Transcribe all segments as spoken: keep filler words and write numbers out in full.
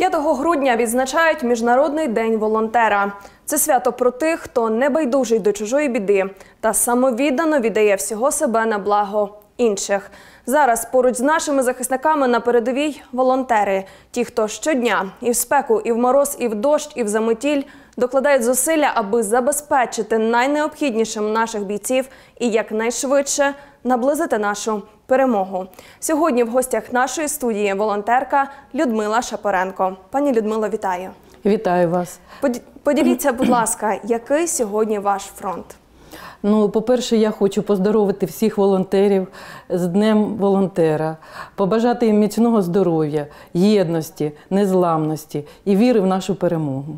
п'ятого грудня відзначають Міжнародний день волонтера. Це свято про тих, хто не байдужий до чужої біди та самовіддано віддає всього себе на благо інших. Зараз поруч з нашими захисниками на передовій волонтери. Ті, хто щодня і в спеку, і в мороз, і в дощ, і в заметіль докладають зусилля, аби забезпечити найнеобхіднішим наших бійців і якнайшвидше наблизити нашу перемогу. Сьогодні в гостях нашої студії волонтерка Людмила Шапоренко. Пані Людмило, вітаю. Вітаю вас. Поділіться, будь ласка, який сьогодні ваш фронт? Ну, по-перше, я хочу поздоровити всіх волонтерів з Днем волонтера, побажати їм міцного здоров'я, єдності, незламності і віри в нашу перемогу.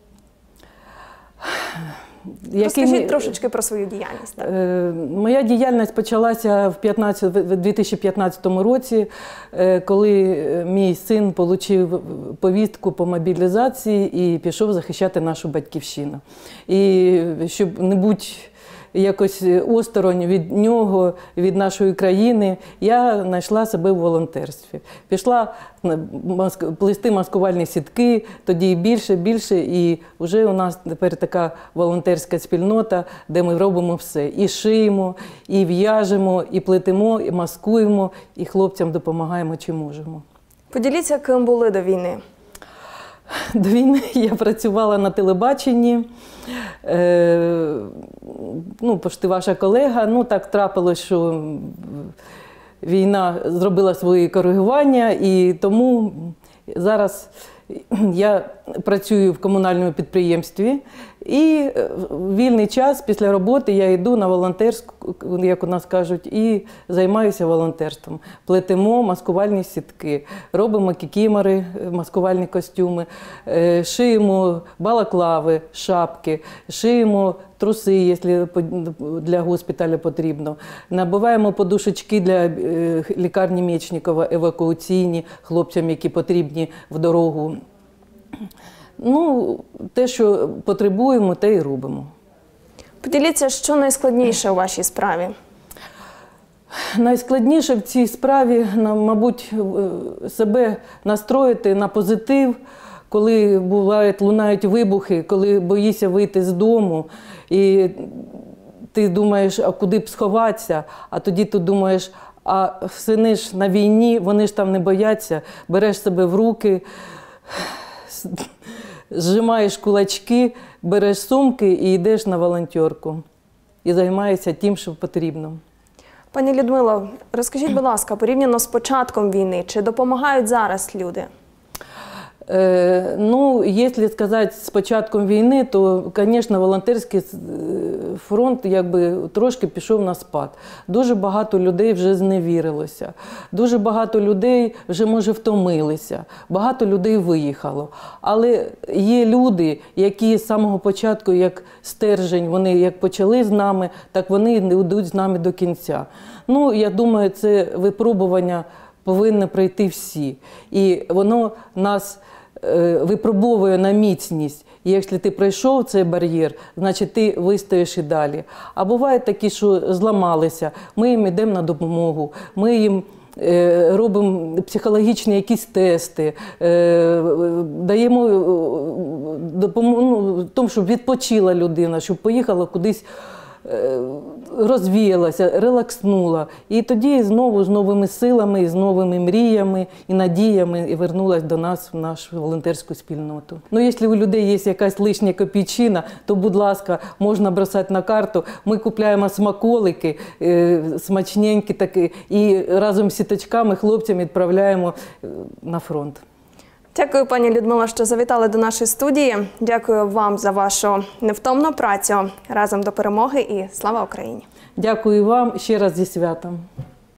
Розкажіть Який... трошечки про свою діяльність. Так? Моя діяльність почалася в дві тисячі п'ятнадцятому році, коли мій син отримав повістку по мобілізації і пішов захищати нашу батьківщину. І щоб не бути якось осторонь від нього, від нашої країни, я знайшла себе в волонтерстві. Пішла плести маскувальні сітки, тоді більше, більше, і вже у нас тепер така волонтерська спільнота, де ми робимо все. І шиємо, і в'яжемо, і плетемо, і маскуємо, і хлопцям допомагаємо, чи можемо. Поділіться, ким були до війни. До війни я працювала на телебаченні, е, ну, пошти ваша колега, ну так трапилось, що війна зробила свої коригування, і тому зараз я працюю в комунальному підприємстві, і в вільний час після роботи я йду на волонтерську, як у нас кажуть, і займаюся волонтерством. Плетемо маскувальні сітки, робимо кікімори, маскувальні костюми, шиємо балаклави, шапки, шиємо труси, якщо для госпіталю потрібно. Набиваємо подушечки для лікарні Мечникова, евакуаційні, хлопцям, які потрібні в дорогу. Ну, те, що потребуємо, те і робимо. Поділіться, що найскладніше у вашій справі? Найскладніше в цій справі, мабуть, себе настроїти на позитив, коли бувають, лунають вибухи, коли боїшся вийти з дому, і ти думаєш, а куди б сховатися, а тоді ти думаєш, а сини ж на війні, вони ж там не бояться, береш себе в руки, зжимаєш кулачки, береш сумки і йдеш на волонтерку. І займаєшся тим, що потрібно. Пані Людмило, розкажіть, будь ласка, порівняно з початком війни, чи допомагають зараз люди? Е, ну, якщо сказати з початком війни, то, звісно, волонтерський фронт якби трошки пішов на спад. Дуже багато людей вже зневірилося. Дуже багато людей вже, може, втомилися. Багато людей виїхало. Але є люди, які з самого початку, як стержень, вони як почали з нами, так вони йдуть з нами до кінця. Ну, я думаю, це випробування повинні пройти всі. І воно нас випробовує на міцність. І якщо ти пройшов цей бар'єр, значить ти вистоїш і далі. А бувають такі, що зламалися, ми їм йдемо на допомогу, ми їм робимо психологічні якісь тести, даємо допомогу, ну, тому, щоб відпочила людина, щоб поїхала кудись, розвіялася, релакснула. І тоді знову з новими силами, з новими мріями і надіями і вернулася до нас в нашу волонтерську спільноту. Ну, якщо у людей є якась лишня копійчина, то, будь ласка, можна бросати на карту. Ми купуємо смаколики, смачненькі такі, і разом з сіточками хлопцям відправляємо на фронт. Дякую, пані Людмила, що завітали до нашої студії. Дякую вам за вашу невтомну працю. Разом до перемоги і слава Україні! Дякую вам ще раз зі святом.